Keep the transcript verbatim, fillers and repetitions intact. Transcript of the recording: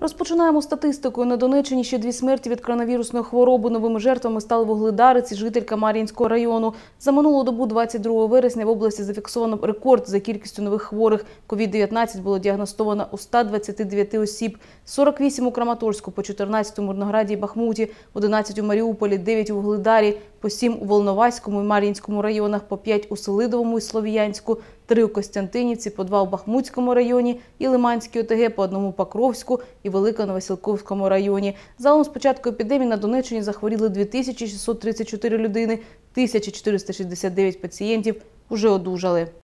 Розпочинаємо статистикою. На Донеччині ще дві смерті від коронавірусної хвороби. Новими жертвами стали вугледарець і жителька Мар'їнського району. За минулу добу двадцять другого вересня в області зафіксовано рекорд за кількістю нових хворих. ковід дев'ятнадцять було діагностовано у ста двадцяти дев'яти осіб. сорок вісім у Краматорську, по чотирнадцять у Мирнограді і Бахмуті, одинадцять у Маріуполі, дев'ять у Вугледарі, по сім у Волноваському і Мар'їнському районах, по п'ять у Селидовому і Слов'янську, три у Костянтинівці, по два у Бахмутському районі і Лиманській ОТГ, по одному у Покровську і Великоновосілковському районі. Загалом з початку епідемії на Донеччині захворіли дві тисячі шістсот тридцять чотири людини, тисяча чотириста шістдесят дев'ять пацієнтів уже одужали.